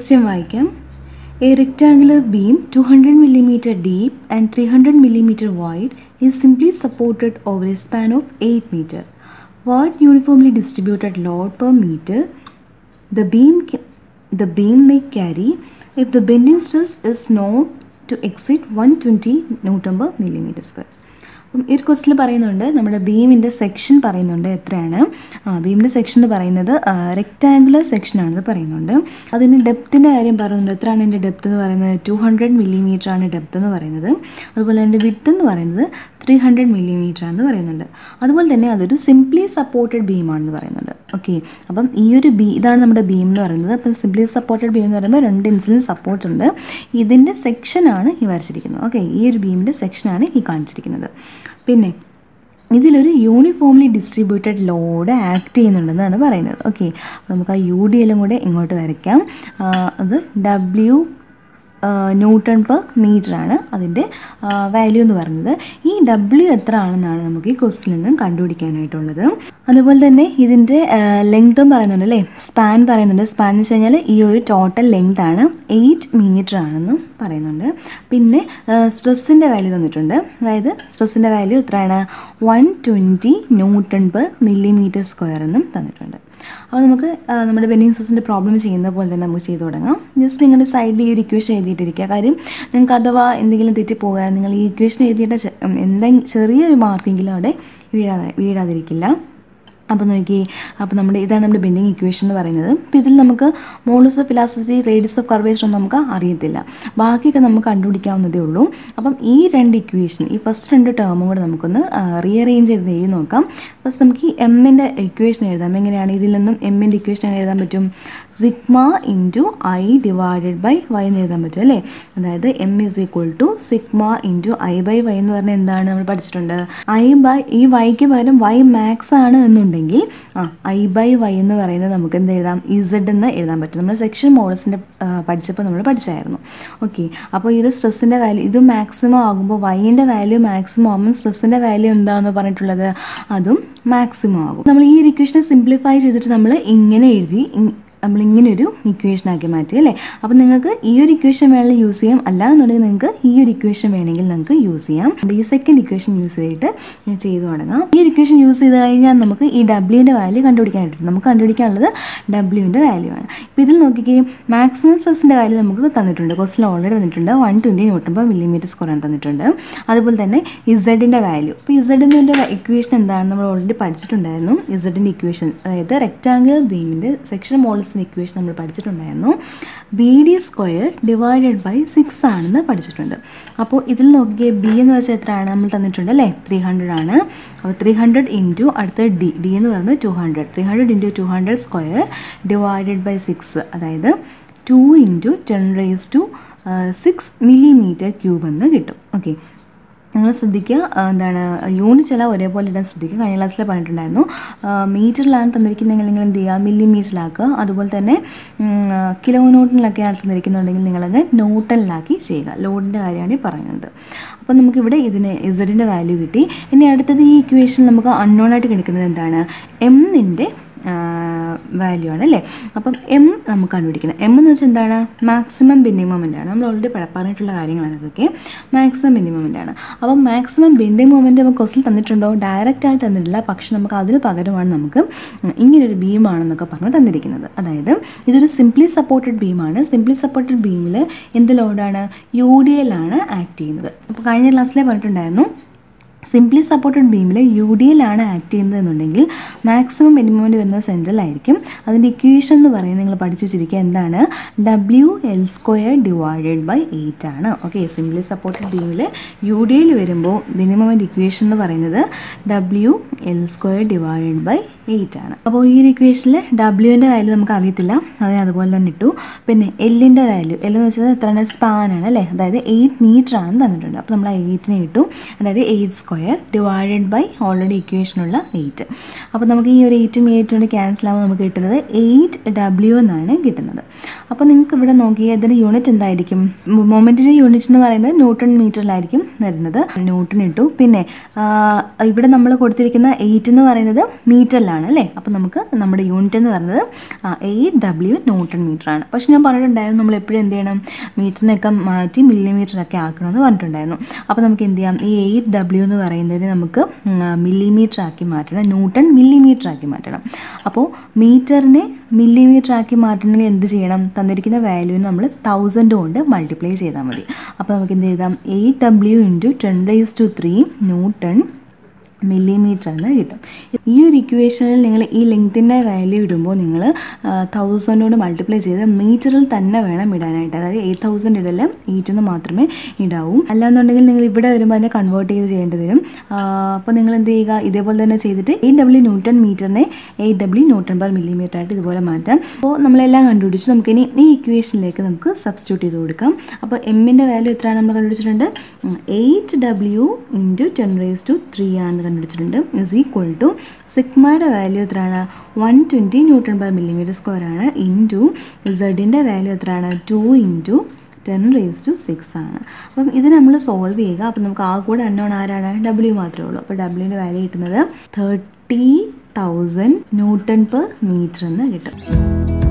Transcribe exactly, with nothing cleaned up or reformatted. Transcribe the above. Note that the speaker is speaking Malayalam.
Question വായിക്കാം. A rectangular beam two hundred millimeters deep and three hundred millimeters wide is simply supported over a span of eight meters. What uniformly distributed load per meter the beam the beam may carry if the bending stress is not to exceed one hundred twenty newton per millimeter square. ഈ ഒരു ക്വസ്റ്റിൽ പറയുന്നുണ്ട് നമ്മുടെ ബീമിൻ്റെ സെക്ഷൻ പറയുന്നുണ്ട് എത്രയാണ്. ആ ബീമിൻ്റെ സെക്ഷൻ എന്ന് പറയുന്നത് റെക്റ്റാങ്കുലർ സെക്ഷനാണെന്ന് പറയുന്നുണ്ട്. അതിന് ഡെപ്തിൻ്റെ കാര്യം പറയുന്നുണ്ട്. എത്രയാണ് എൻ്റെ ഡെപ്ത് എന്ന് പറയുന്നത്? ടു ഹൺഡ്രഡ് മില്ലിമീറ്റർ ആണ് ഡെപ്ത് എന്ന് പറയുന്നത്. അതുപോലെ എൻ്റെ വിഡ്ത്ത് എന്ന് പറയുന്നത് ത്രീ ഹൺഡ്രഡ് മില്ലിമീറ്റർ ആണെന്ന് പറയുന്നുണ്ട്. അതുപോലെ തന്നെ അതൊരു സിംപ്ലി സപ്പോർട്ടഡ് ബീമാണെന്ന് പറയുന്നുണ്ട്. ഓക്കെ, അപ്പം ഈ ഒരു ബീ ഇതാണ് നമ്മുടെ ബീം എന്ന് പറയുന്നത്. അപ്പം സിംപ്ലി സപ്പോർട്ടഡ് ബീം എന്ന് പറയുമ്പോൾ രണ്ട് ഇൻസിലും സപ്പോർട്ട്സ് ഉണ്ട്. ഇതിൻ്റെ സെക്ഷനാണ് ഈ വരച്ചിരിക്കുന്നത്. ഓക്കെ, ഈ ഒരു ബീമിൻ്റെ സെക്ഷനാണ് ഈ കാണിച്ചിരിക്കുന്നത്. പിന്നെ ഇതിലൊരു യൂണിഫോംലി ഡിസ്ട്രിബ്യൂട്ടഡ് ലോഡ് ആക്ട് ചെയ്യുന്നുണ്ടെന്നാണ് പറയുന്നത്. ഓക്കെ, നമുക്ക് ആ യു ഡി എല്ലും കൂടെ ഇങ്ങോട്ട് വരയ്ക്കാം. അത് ഡബ്ല്യു ന്യൂട്ടൺ പെർ മീറ്റർ ആണ് അതിൻ്റെ വാല്യൂ എന്ന് പറയുന്നത്. ഈ ഡബ്ല്യു എത്ര ആണെന്നാണ് നമുക്ക് ഈ ക്വസ്റ്റിൽ നിന്നും കണ്ടുപിടിക്കാനായിട്ടുള്ളത്. അതുപോലെ തന്നെ ഇതിൻ്റെ ലെങ്ത്തും പറയുന്നുണ്ട് അല്ലേ, സ്പാൻ പറയുന്നുണ്ട്. സ്പാൻ എന്ന് വെച്ച് കഴിഞ്ഞാൽ ഈ ഒരു ടോട്ടൽ ലെങ്ത് ആണ് എയ്റ്റ് മീറ്റർ ആണെന്നും പറയുന്നുണ്ട്. പിന്നെ സ്ട്രെസ്സിൻ്റെ വാല്യൂ തന്നിട്ടുണ്ട്. അതായത് സ്ട്രെസ്സിൻ്റെ വാല്യൂ എത്രയാണ്? One twenty newton per millimetre square എന്നും തന്നിട്ടുണ്ട്. അപ്പോൾ നമുക്ക് നമ്മുടെ ബെൻഡിങ് സ്ട്രെസ്സിൻ്റെ പ്രോബ്ലം ചെയ്യുന്ന പോലെ തന്നെ നമുക്ക് ചെയ്ത് തുടങ്ങാം. ജസ്റ്റ് നിങ്ങളുടെ സൈഡിൽ ഈ ഒരു ഇക്വേഷൻ എഴുതിയിട്ടിരിക്കുക. കാര്യം നിങ്ങൾക്ക് അഥവാ എന്തെങ്കിലും തെറ്റിപ്പോകാൻ നിങ്ങൾ ഈ ഇക്വേഷൻ എഴുതിയിട്ട് എന്തെങ്കിലും ചെറിയൊരു മാർക്കെങ്കിലും അവിടെ വീഴാതെ വീഴാതിരിക്കില്ല. അപ്പോൾ നോക്കി, അപ്പോൾ നമ്മുടെ ഇതാണ് നമ്മുടെ ബെൻഡിങ് ഇക്വേഷൻ എന്ന് പറയുന്നത്. അപ്പോൾ ഇതിൽ നമുക്ക് modulus of elasticity, radius of curvature ഒന്നും നമുക്ക് അറിയത്തില്ല. ബാക്കിയൊക്കെ നമുക്ക് കണ്ടുപിടിക്കാവുന്നതേ ഉള്ളൂ. അപ്പം ഈ രണ്ട് ഇക്വേഷൻ, ഈ ഫസ്റ്റ് രണ്ട് ടേമും കൂടെ നമുക്കൊന്ന് റീഅറേഞ്ച് ചെയ്ത് എഴുതി നോക്കാം. ഫസ്റ്റ് നമുക്ക് ഈ എമ്മിൻ്റെ ഇക്വേഷൻ എഴുതാം. എങ്ങനെയാണ് ഇതിൽ നിന്നും എമ്മിൻ്റെ ഇക്വേഷൻ എങ്ങനെ എഴുതാൻ പറ്റും? Sigma into I divided by Y എന്ന് എഴുതാൻ പറ്റും അല്ലേ. അതായത് M is equal to sigma into I by Y എന്ന് പറഞ്ഞാൽ എന്താണ് നമ്മൾ പഠിച്ചിട്ടുണ്ട്? ഐ ബൈ ഈ വൈക്ക് പകരം വൈ മാക്സ് ആണ് എന്നുണ്ടെങ്കിൽ ആ ഐ ബൈ വൈ എന്ന് പറയുന്നത് നമുക്ക് എന്ത് എഴുതാം? ഇസഡ് എന്ന് എഴുതാൻ പറ്റും. നമ്മൾ സെക്ഷൻ മോഡൽസിൻ്റെ പഠിച്ചപ്പോൾ നമ്മൾ പഠിച്ചായിരുന്നു. ഓക്കെ, അപ്പോൾ ഇത് സ്ട്രെസ്സിൻ്റെ വാല്യൂ ഇത് മാക്സിമം ആകുമ്പോൾ വൈൻ്റെ വാല്യൂ മാക്സിമം ആകുമ്പോൾ സ്ട്രെസ്സിൻ്റെ വാല്യൂ എന്താണെന്ന് പറഞ്ഞിട്ടുള്ളത് അതും മാക്സിമം ആകും. നമ്മൾ ഈ ഒരു ഇക്വേഷനെ സിംപ്ലിഫൈ ചെയ്തിട്ട് നമ്മൾ ഇങ്ങനെ എഴുതി നമ്മളിങ്ങനെ ഒരു ഇക്വേഷനാക്കി മാറ്റി അല്ലേ. അപ്പോൾ നിങ്ങൾക്ക് ഈ ഒരു ഇക്വേഷൻ വേണമെങ്കിൽ യൂസ് ചെയ്യാം, അല്ല എന്നുണ്ടെങ്കിൽ നിങ്ങൾക്ക് ഈ ഒരു ഇക്വേഷൻ വേണമെങ്കിൽ നിങ്ങൾക്ക് യൂസ് ചെയ്യാം. ഈ സെക്കൻഡ് ഇക്വേഷൻ യൂസ് ചെയ്തിട്ട് ചെയ്ത് തുടങ്ങാം. ഈ ഒരു ഇക്വേഷൻ യൂസ് ചെയ്ത് കഴിഞ്ഞാൽ നമുക്ക് ഈ ഡബ്ല്യുവിൻ്റെ വാല്യൂ കണ്ടുപിടിക്കാനായിട്ട് നമുക്ക് കണ്ടുപിടിക്കാനുള്ളത് ഡബ്ല്യുവിൻ്റെ വാല്യൂ ആണ്. ഇപ്പോൾ ഇതിൽ നോക്കിക്കുകയും മാക്സിമം സ്ട്രെസ്സിൻ്റെ വാല്യൂ നമുക്ക് തന്നിട്ടുണ്ട്. ക്വസ്റ്റിൽ ഓൾറെഡി തന്നിട്ടുണ്ട്. One twenty newton per millimetre square ആണ് തന്നിട്ടുണ്ട്. അതുപോലെ തന്നെ ഇസഡിൻ്റെ വാല്യൂ, ഇപ്പോൾ ഇസഡിൻ്റെ ഇക്വേഷൻ എന്താണ് നമ്മൾ ഓൾറെഡി പഠിച്ചിട്ടുണ്ടായിരുന്നു. ഇസഡിൻ്റെ ഇക്വേഷൻ അതായത് റെക്റ്റാങ്കുലർ ബീമിൻ്റെ സെക്ഷൻ മോഡൽസ് ഇക്വേഷൻ നമ്മൾ പഠിച്ചിട്ടുണ്ടായിരുന്നു. B D square divided by six ആണെന്ന് പഠിച്ചിട്ടുണ്ട്. അപ്പോൾ ഇതിൽ നോക്കിയേ ബി എന്ന് വെച്ചാൽ എത്രയാണ് നമ്മൾ തന്നിട്ടുണ്ട് അല്ലേ? ത്രീ ഹൺഡ്രഡ് ആണ്. അപ്പോൾ ത്രീ ഹൺഡ്രഡ് ഇൻറ്റു അടുത്ത ഡി ഡി എന്ന് പറയുന്നത് two hundred three hundred into two hundred square divided by six, അതായത് two into ten raise to six millimetre cube എന്ന് കിട്ടും. ഓക്കെ, നിങ്ങൾ ശ്രദ്ധിക്കുക, എന്താണ് യൂണിറ്റ് എല്ലാം ഒരേപോലെ ഇടാൻ ശ്രദ്ധിക്കുക. കഴിഞ്ഞ ക്ലാസ്സിൽ പറഞ്ഞിട്ടുണ്ടായിരുന്നു മീറ്ററിലാണ് തന്നിരിക്കുന്നതെങ്കിൽ നിങ്ങൾ എന്ത് ചെയ്യുക? മില്ലിമീറ്ററിലാക്കുക. അതുപോലെ തന്നെ കിലോ ന്യൂട്ടണിലൊക്കെയാണ് തന്നിരിക്കുന്നുണ്ടെങ്കിൽ നിങ്ങളത് ന്യൂട്ടണിലാക്കി ചെയ്യുക. ലോഡിൻ്റെ കാര്യമാണ് ഈ പറയുന്നത്. അപ്പോൾ നമുക്കിവിടെ ഇതിന് ഇസഡിൻ്റെ വാല്യൂ കിട്ടി. ഇനി അടുത്തത് ഈ ഇക്വേഷൻ നമുക്ക് അൺനോൺ ആയിട്ട് കിടക്കുന്നത് എന്താണ്? എമ്മിൻ്റെ വാല്യൂ ആണ് അല്ലേ. അപ്പം എം നമുക്ക് കണ്ടുപിടിക്കണം. എം എന്ന് വെച്ചാൽ എന്താണ്? മാക്സിമം ബെൻഡിങ് മൊമെൻ്റ് ആണ്. നമ്മൾ ഓൾറെഡി പറഞ്ഞിട്ടുള്ള കാര്യങ്ങളാണ് അതൊക്കെ. മാക്സിമം ബെൻഡിങ് മൊമെൻ്റ് ആണ്. അപ്പം മാക്സിമം ബെൻഡിങ് മൊമെൻ്റ് നമുക്ക് ക്വസ്റ്റിൽ തന്നിട്ടുണ്ടോ? ഡയറക്റ്റ് ആയിട്ട് തന്നിട്ടില്ല. പക്ഷെ നമുക്ക് അതിന് പകരമാണ് നമുക്ക് ഇങ്ങനൊരു ബീമാണെന്നൊക്കെ പറഞ്ഞ് തന്നിരിക്കുന്നത്. അതായത് ഇതൊരു സിംപ്ലി സപ്പോർട്ടഡ് ബീമാണ്. സിംപ്ലി സപ്പോർട്ടഡ് ബീമിൽ എന്ത് ലോഡാണ്? യു ഡി എൽ ആണ് ആക്ട് ചെയ്യുന്നത്. അപ്പോൾ കഴിഞ്ഞ ക്ലാസ്സിലെ പറഞ്ഞിട്ടുണ്ടായിരുന്നു സിംപ്ലി സപ്പോർട്ടഡ് ബീമിൽ യു ഡി എൽ ആണ് ആക്ട് ചെയ്യുന്നതെന്നുണ്ടെങ്കിൽ മാക്സിമം ബെൻഡിങ് മൊമെൻ്റ് വരുന്നത് സെൻട്രലായിരിക്കും. അതിൻ്റെ ഇക്വേഷൻ എന്ന് പറയുന്നത് നിങ്ങൾ പഠിച്ചു വെച്ചിരിക്കുക എന്താണ്? W L square divided by eight ആണ്. ഓക്കെ, സിംപ്ലി സപ്പോർട്ടഡ് ബീമിൽ യു ഡി എൽ വരുമ്പോൾ ബെൻഡിങ് മൊമെൻ്റ് ഇക്വേഷൻ എന്ന് പറയുന്നത് W L square divided by eight ആണ്. അപ്പോൾ ഈ ഒരു ഇക്വേഷനിൽ ഡബ്ല്യുവിൻ്റെ വാല്യൂ നമുക്ക് അറിയത്തില്ല, അതിന് അതുപോലെ തന്നെ ഇട്ടു. പിന്നെ എല്ലിൻ്റെ വാല്യൂ, എൽ എന്ന് വെച്ചാൽ എത്രയാണ്? സ്പാനാണ് അല്ലേ. അതായത് എയ്റ്റ് മീറ്റർ ആണ് തന്നിട്ടുണ്ട്. അപ്പോൾ നമ്മൾ ആ എയ്റ്റിനെ ഇട്ടു. അതായത് eight square square divided by already ഇക്വേഷനുള്ള എയ്റ്റ്. അപ്പോൾ നമുക്ക് ഈ ഒരു എയ്റ്റും എയ്റ്റും കൊണ്ട് ക്യാൻസൽ ആകുമ്പോൾ നമുക്ക് കിട്ടുന്നത് എയ്റ്റ് ഡബ്ല്യു എന്നാണ് കിട്ടുന്നത്. അപ്പോൾ നിങ്ങൾക്ക് ഇവിടെ നോക്കിയാൽ ഇതിൻ്റെ യൂണിറ്റ് എന്തായിരിക്കും? മൊമെൻറ്റിൻ്റെ യൂണിറ്റ് എന്ന് പറയുന്നത് ന്യൂട്ടൺ മീറ്ററിലായിരിക്കും വരുന്നത്. ന്യൂട്ടൺ ഇട്ടു. പിന്നെ ഇവിടെ നമ്മൾ കൊടുത്തിരിക്കുന്ന എയ്റ്റ് എന്ന് പറയുന്നത് മീറ്ററിലാണ് അല്ലേ? അപ്പോൾ നമുക്ക് നമ്മുടെ യൂണിറ്റ് എന്ന് പറയുന്നത് എയ്റ്റ് ഡബ്ല്യു ന്യൂട്ടൺ മീറ്റർ ആണ്. പക്ഷെ ഞാൻ പറഞ്ഞിട്ടുണ്ടായിരുന്നു നമ്മൾ എപ്പോഴും എന്ത് ചെയ്യണം, മീറ്ററിനൊക്കെ മാറ്റി മില്ലിമീറ്ററൊക്കെ ആക്കണമെന്ന് പറഞ്ഞിട്ടുണ്ടായിരുന്നു. അപ്പോൾ നമുക്ക് എന്ത് ചെയ്യാം, ഈ എയ്റ്റ് ഡബ്ല്യു എന്ന് പറയുന്നതിന് നമുക്ക് മില്ലിമീറ്റർ ആക്കി മാറ്റണം, ന്യൂട്ടൺ മില്ലിമീറ്റർ ആക്കി മാറ്റണം. അപ്പോൾ മീറ്ററിനെ മില്ലിമീറ്റർ ആക്കി മാറ്റണമെങ്കിൽ എന്ത് ചെയ്യണം? തന്നിരിക്കുന്ന വാല്യൂവിന് നമ്മൾ തൗസൻഡ് കൊണ്ട് മൾട്ടിപ്ലൈ ചെയ്താൽ മതി. അപ്പോൾ നമുക്ക് എന്ത് എഴുതാം? Eight W into ten raise to three newton millimetre എന്ന് കിട്ടും. ഈ ഒരു ഇക്വേഷനിൽ നിങ്ങൾ ഈ ലെങ്ത്തിൻ്റെ വാല്യൂ ഇടുമ്പോൾ നിങ്ങൾ തൗസൻഡോട് മൾട്ടിപ്ലൈ ചെയ്ത് മീറ്ററിൽ തന്നെ വേണം ഇടാനായിട്ട്. അതായത് എയ്റ്റ് തൗസൻഡ് ഇടല് എയ്റ്റെന്ന് മാത്രമേ ഇടാവൂ. അല്ലാന്നുണ്ടെങ്കിൽ നിങ്ങൾ ഇവിടെ വരുമ്പോൾ അതിനെ കൺവേർട്ട് ചെയ്ത് ചെയ്യേണ്ടി വരും. അപ്പോൾ നിങ്ങൾ എന്ത് ചെയ്യുക, ഇതേപോലെ തന്നെ ചെയ്തിട്ട് എയ്റ്റ് ഡബ്ല്യു ന്യൂട്ടൺ മീറ്ററിനെ eight W newton per millimetre ആയിട്ട് ഇതുപോലെ മാറ്റാം. അപ്പോൾ നമ്മളെല്ലാം കണ്ടുപിടിച്ച് നമുക്കിനി ഈ ഇക്വേഷനിലേക്ക് നമുക്ക് സബ്സ്റ്റിറ്റ്യൂട്ട് ചെയ്ത് കൊടുക്കാം. അപ്പോൾ എമ്മിൻ്റെ വാല്യൂ എത്രയാണ് നമ്മൾ കണ്ടുപിടിച്ചിട്ടുണ്ട്? Eight W into ten raise to three ആണ് കണ്ടുപിടിച്ചിട്ടുണ്ട്. ഇസ് ഈക്വൽ ടു സിഗ്മയുടെ വാല്യൂ എത്രയാണ്? One twenty newton per millimetre square ആണ്. ഇൻറ്റു സെഡിൻ്റെ വാല്യൂ എത്രയാണ്? Two into ten raise to six ആണ്. അപ്പം ഇത് നമ്മൾ സോൾവ് ചെയ്യുക. അപ്പം നമുക്ക് ആ കൂടെ അൺനോൺ ആരാണ്? ഡബ്ല്യു മാത്രമേ ഉള്ളൂ. അപ്പോൾ ഡബ്ല്യുവിൻ്റെ വാല്യൂ കിട്ടുന്നത് thirty thousand newton per metre എന്ന് കിട്ടും.